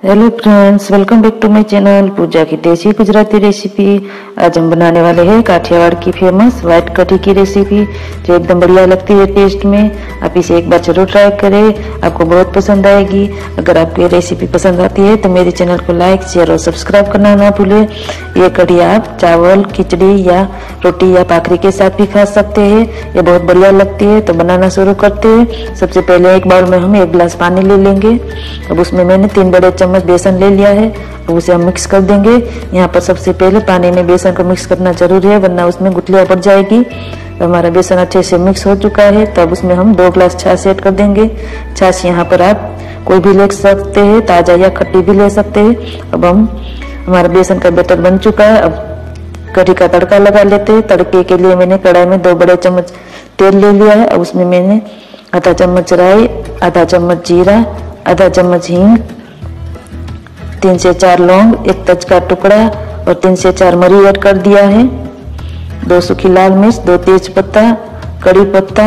Hello friends, welcome back to my channel Pooja की desi Gujarati recipe. आज हम बनाने वाले हैं काठियावाड़ की फेमस व्हाइट कढ़ी की रेसिपी, जो एकदम बढ़िया लगती है टेस्ट में। आप इसे एक बार जरूर ट्राई करें, आपको बहुत पसंद आएगी। अगर आपको ये रेसिपी पसंद आती है तो मेरे चैनल को लाइक, शेयर और सब्सक्राइब करना ना भूलें। ये कढ़ी आप चावल, खिचड़ी या रोटी या भाखरी के साथ भी खा सकते हैं। ये बहुत बढ़िया लगती है। तो बनाना शुरू करते हैं। सबसे पहले एक बाउल में हम 1 गिलास पानी ले लेंगे। अब उसमें मैंने 3 बड़े चम्मच बेसन ले लिया है। अब उसे हम मिक्स कर देंगे। यहाँ पर सबसे पहले पानी में बेसन को मिक्स करना जरूरी है, वरना उसमें गुठलियां पड़ जाएगी। हमारा बेसन अच्छे से मिक्स हो चुका है। तब उसमें हम 2 गिलास छाछ ऐड कर देंगे। छाछ यहाँ पर आप कोई भी ले सकते हैं, ताजा या खट्टी भी ले सकते हैं। अब हमारा बेसन का बैटर बन चुका है। अब कढ़ी का तड़का लगा लेते हैं। तड़के के लिए मैंने कढ़ाई में 2 बड़े चम्मच तेल ले लिया है। अब उसमें मैंने आधा चम्मच राई, आधा चम्मच जीरा, आधा चम्मच हींग, 3 से 4 लौंग, 1 तेज का टुकड़ा और 3 से 4 मरी ऐड कर दिया है। 2 सूखी लाल मिर्च, 2 तेज पत्ता, कड़ी पत्ता।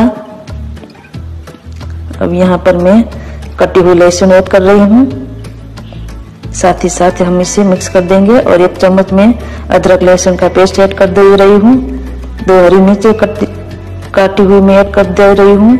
अब यहाँ पर मैं कटी हुई लहसुन ऐड कर रही हूँ। साथ ही साथ हम इसे मिक्स कर देंगे। और 1 चम्मच में अदरक लहसुन का पेस्ट ऐड कर दे रही हूँ। 2 हरी मिर्चें काटी हुई मैं ऐड कर दे रही हूँ।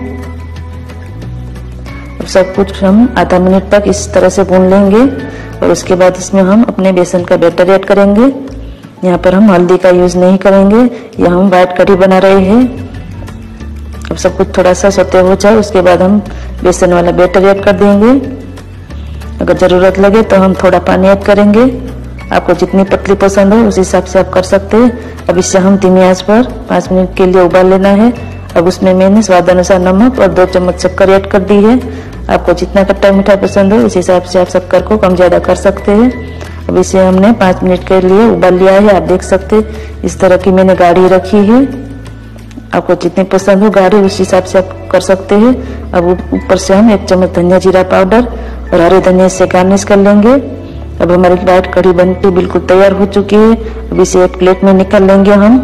अब सब कुछ हम आधा मिनट तक इस तरह से भून लेंगे। और उसके बाद इसमें हम अपने बेसन का बैटर ऐड करेंगे। यहाँ पर हम हल्दी का यूज नहीं करेंगे, यह हम व्हाइट कढ़ी बना रहे हैं। अब सब कुछ थोड़ा सा सौते हो जाए, उसके बाद हम बेसन वाला बैटर ऐड कर देंगे। अगर जरूरत लगे तो हम थोड़ा पानी ऐड करेंगे। आपको जितनी पतली पसंद हो उस हिसाब से आप कर सकते हैं। अब इसे हम धीमी आंच पर 5 मिनट के लिए उबाल लेना है। अब उसमें मैंने स्वाद अनुसार नमक और 2 चम्मच शक्कर ऐड कर दी है। आपको जितना खट्टा मीठा पसंद हो उस हिसाब से आप शक्कर को कम ज्यादा कर सकते हैं। अब इसे हमने 5 मिनट के लिए उबाल लिया है। आप देख सकते हैं इस तरह की मैंने गाढ़ी रखी है। आपको जितनी पसंद हो गाढ़ी उस हिसाब से आप कर सकते हैं। अब ऊपर से हम 1 चम्मच धनिया जीरा पाउडर और हरे धनिया से गार्निश कर लेंगे। अब हमारी व्हाइट कढ़ी बनकर बिल्कुल तैयार हो चुकी है। अब इसे एक प्लेट में निकाल लेंगे हम।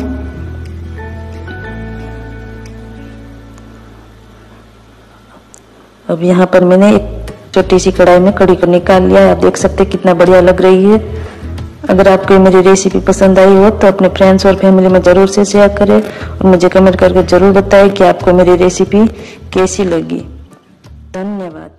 अब यहाँ पर मैंने एक छोटी सी कढ़ाई में कढ़ी को निकाल लिया है। आप देख सकते हैं कितना बढ़िया लग रही है। अगर आपको मेरी रेसिपी पसंद आई हो तो अपने फ्रेंड्स और फैमिली में जरूर से शेयर करें और मुझे कमेंट करके जरूर बताएं कि आपको मेरी रेसिपी कैसी लगी। धन्यवाद।